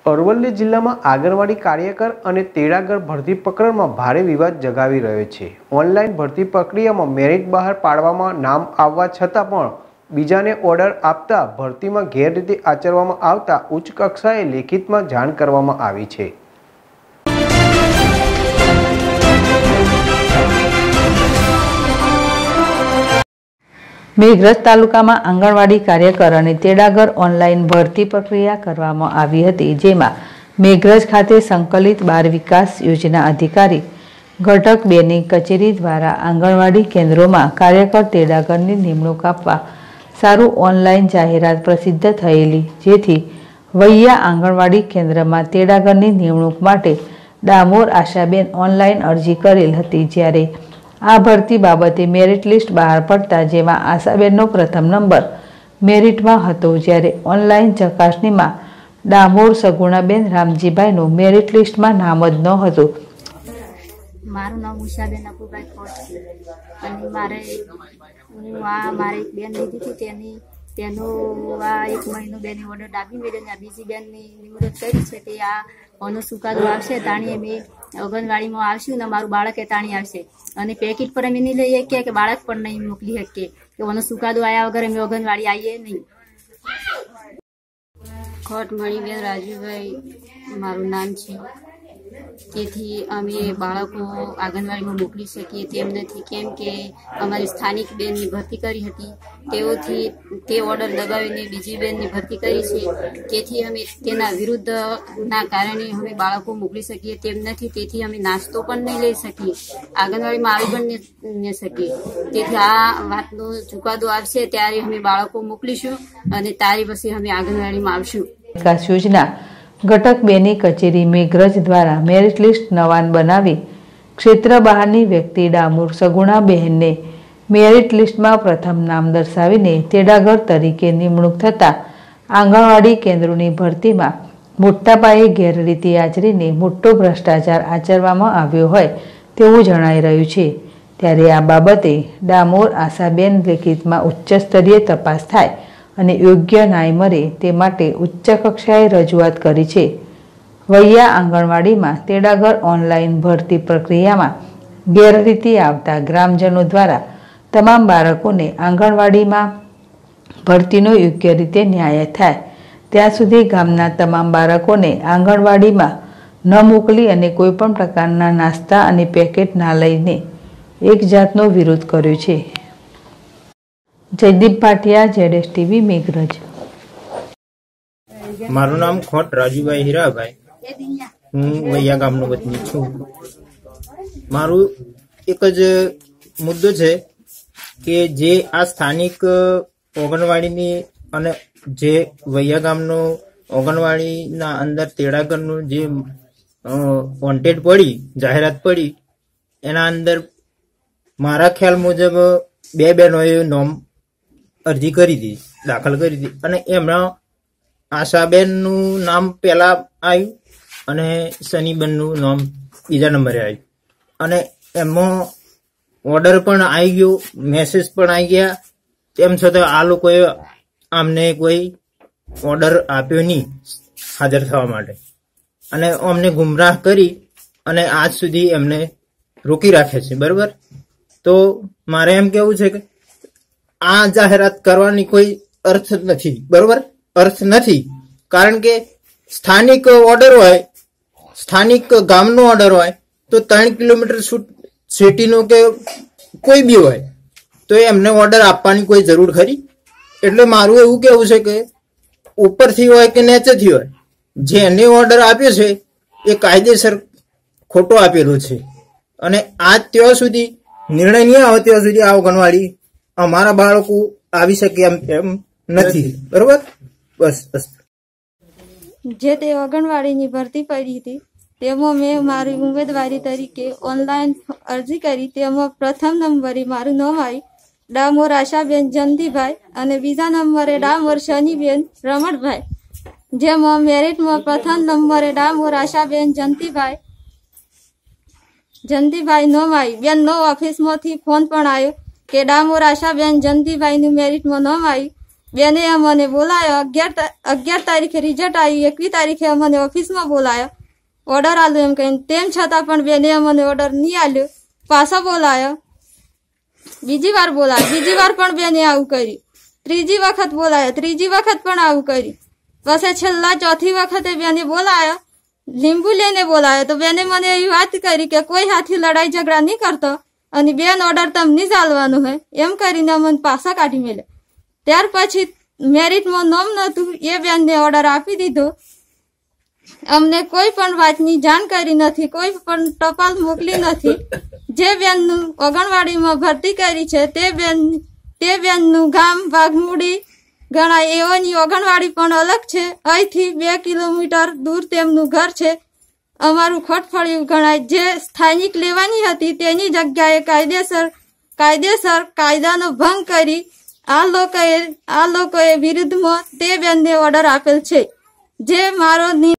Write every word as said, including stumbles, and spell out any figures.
અરવલ્લી જિલ્લામાં આંગણવાડી કાર્યકર અને તેડાગર ભરતી પ્રકરણમાં ભારે વિવાદ જગાવી રહ્યો છે। ઓનલાઈન ભરતી પ્રક્રિયામાં મેરિટ બહાર પાડવામાં નામ આવવા છતાં પણ બીજાને ઓર્ડર આપતા ભરતીમાં ગેરરીતિ આચરવામાં આવતા ઉચ્ચ કક્ષાએ લેખિતમાં જાણ કરવામાં આવી છે। મેઘરજ તાલુકામાં આંગણવાડી કાર્યકર અને તેડાગર ઓનલાઈન ભરતી પ્રક્રિયા કરવામાં આવી હતી, જેમાં મેઘરજ ખાતે સંકલિત બાળ વિકાસ યોજના અધિકારી ઘટક બે ની કચેરી દ્વારા આંગણવાડી કેન્દ્રોમાં કાર્યકર તેડાગરની નિમણૂક આપવા સારું ઓનલાઈન જાહેરાત પ્રસિદ્ધ થયેલી, જેથી વૈયા આંગણવાડી કેન્દ્રમાં તેડાગરની નિમણૂક માટે ડામોર આશાબેન ઓનલાઈન અરજી કરેલ હતી। જ્યારે આ ભરતી બાબતે મેરિટ લિસ્ટ બહાર પડતા જેમાં આશાબેનનો પ્રથમ નંબર મેરિટમાં હતો, જ્યારે ઓનલાઈન ચકાસણીમાં ડામોર સગુણાબેન રામજીભાઈનું મેરિટ લિસ્ટમાં નામ જ ન હતું। મારું નામ ઉષાબેન અપુભાઈ ખોટ છે અને મારે હું આ મારે એક બેન લીધી હતી તેની તેનું આ એક મહિનો બેની ઓર્ડર ડાબી મેળવીને બીજી બેનની નિમણૂક કરી છે કે આ ઓનો સુકાદો આવશે તાણી અમે આંગણવાડીમાં આવશું ને મારું બાળક એ તાણી આવશે અને પેકેટ પર અમે નહીં લઈએ કે કે બાળક પણ નહીં મોકલી શકીએ કે ઓનો સુકાદો આવ્યા વગર અમે આંગણવાડી આવીએ નહીં। ખોટ મણીબેન રાજુભાઈ મારું નામ છે, તેથી અમે બાળકો આંગણવાડીમાં મોકલી શકીએ તેમ નથી, કેમ કે અમારી સ્થાનિક બેનની ભરતી કરી હતી તેઓથી તે ઓર્ડર દબાવીને બીજી બેનની ભરતી કરી છે, તેથી અમે તેના વિરુદ્ધના કારણે અમે બાળકો મોકલી શકીએ તેમ નથી। તેથી અમે નાસ્તો પણ નહીં લઈ શકીએ, આંગણવાડીમાં આવી પણ નહીં શકીએ। તેથી આ વાતનો ચુકાદો આવશે ત્યારે અમે બાળકો મોકલીશું અને તારી પછી અમે આંગણવાડીમાં આવશું। વિકાસ યોજના ઘટક બે ની કચેરી મેઘરજ દ્વારા મેરિટ લિસ્ટ નવાન બનાવી ક્ષેત્ર બહારની વ્યક્તિ ડામોર સગુણાબહેનને મેરિટ લિસ્ટમાં પ્રથમ નામ દર્શાવીને તેડાગર તરીકે નિમણૂક થતાં આંગણવાડી કેન્દ્રોની ભરતીમાં મોટા પાયે ગેરરીતિ આચરીને મોટો ભ્રષ્ટાચાર આચરવામાં આવ્યો હોય તેવું જણાઈ રહ્યું છે। ત્યારે આ બાબતે ડામોર આશાબેન લેખિતમાં ઉચ્ચ સ્તરીય તપાસ થાય અને યોગ્ય ન્યાય મળે તે માટે ઉચ્ચ કક્ષાએ રજૂઆત કરી છે। વૈયા આંગણવાડીમાં તેડાગર ઓનલાઈન ભરતી પ્રક્રિયામાં ગેરરીતિ આવતા ગ્રામજનો દ્વારા તમામ બાળકોને આંગણવાડીમાં ભરતીનો યોગ્ય રીતે ન્યાય થાય ત્યાં સુધી ગામના તમામ બાળકોને આંગણવાડીમાં ન મોકલી અને કોઈપણ પ્રકારના નાસ્તા અને પેકેટ ના લઈને એક જાતનો વિરોધ કર્યો છે। જયદીપ ભાટિયા, જેડેશ ટીવી, મેઘરજ। મારું નામ ખોટ રાજુભાઈ હીરાભાઈ, હું વૈયા ગામનો વતની છું। મારું એક જ મુદ્દો છે કે જે આ સ્થાનિક આંગણવાડીની અને જે વૈયા ગામનો આંગણવાડીના અંદર તેડાગરનું જે વોન્ટેડ પડી જાહેરાત પડી એના અંદર મારા ખ્યાલ મુજબ બે બહેનોએ નોમ અરજી કરી હતી, દાખલ કરી હતી અને એમના આશાબેનનું નામ પહેલા આવ્યું અને સનીબેનનું નામ બીજા નંબરે આવ્યું અને એમાં ઓર્ડર પણ આવી ગયો, મેસેજ પણ આવી ગયા, તેમ છતાં આ લોકોએ અમને કોઈ ઓર્ડર આપ્યો નહીં હાજર થવા માટે અને અમને ગુમરાહ કરી અને આજ સુધી એમને રોકી રાખે છે। બરાબર, તો મારે એમ કેવું છે કે આ જાહેરાત કરવાની કોઈ અર્થ નથી। બરોબર, અર્થ નથી, કારણ કે સ્થાનિક ઓર્ડર હોય, સ્થાનિક ગામનો ઓર્ડર હોય તો ત્રણ કિલોમીટર સિટીનો કે કોઈ બી હોય તો એમને ઓર્ડર આપવાની કોઈ જરૂર ખરી? એટલે મારું એવું કેવું છે કે ઉપરથી હોય કે નીચેથી હોય, જેને ઓર્ડર આપ્યો છે એ કાયદેસર ખોટો આપેલો છે અને આજ ત્યાં સુધી નિર્ણય નહીં આવે ત્યાં સુધી આ આંગણવાડી અમારા બાળકો આવી શકે એમ એમ નથી। બરોબર, બસ બસ। જે તે આંગણવાડીની ભરતી પડી હતી તેમાં મેં મારી ઉમેદવારી તરીકે ઓનલાઈન અરજી કરી, તેમાં પ્રથમ નંબરે મારું નામ આવ્યું ડામોર આશાબેન જયંતિભાઈ અને બીજા નંબરે ડામોર શનીબેન રમણભાઈ, જેમાં મેરિટમાં પ્રથમ નંબરે ડામોર આશાબેન જયંતિભાઈ જયંતિભાઈ નામ આવ્યું। બેન નો ઓફિસમાંથી ફોન પણ આવ્યો કે ડામોર આશાબેન જયંતિભાઈનું મેરિટમાં નામ આવ્યું બેને અમને બોલાયો અગિયાર અગિયાર તારીખે રિઝલ્ટ આવ્યું, એકવીસ તારીખે અમને ઓફિસમાં બોલાયો ઓર્ડર આલ્યો એમ કહીને. તેમ છતાં પણ બેને અમને ઓર્ડર નહીં આલ્યો. પાછો બોલાયો, બીજી વાર બોલાયો, બીજી વાર પણ બેને આવું કર્યું. ત્રીજી વખત બોલાયો, ત્રીજી વખત પણ આવું કર્યું. પછી છેલ્લા ચોથી વખતે બેને બોલાયો, લીંબુ લઈને બોલાયો. તો બેને મને એવી વાત કરી કે કોઈ હાથી લડાઈ ઝઘડા નહીં કરતો અને બેન ઓર્ડર તમને જ આલવાનું હોય એમ કરીને અમને પાછા કાઢી મેળ્યા. ત્યાર પછી મેરિટમાં નામ નહોતું એ બેનને ઓર્ડર આપી દીધો. અમને કોઈ પણ વાતની જાણકારી નથી, કોઈ પણ ટપાલ મોકલી નથી. જે બેનનું આંગણવાડીમાં ભરતી કરી છે તે બેન તે બેનનું ગામ વાઘમુડી ગણાય. એઓની આંગણવાડી પણ અલગ છે. અહીંથી બે કિલોમીટર દૂર તેમનું ઘર છે. અમારું ખોટફળિયું ગણાય. જે સ્થાનિક લેવાની હતી તેની જગ્યાએ કાયદેસર કાયદેસર કાયદાનો ભંગ કરી આ લોકોએ આ લોકોએ વિરુદ્ધમાં તે બેનને ઓર્ડર આપેલ છે. જે મારો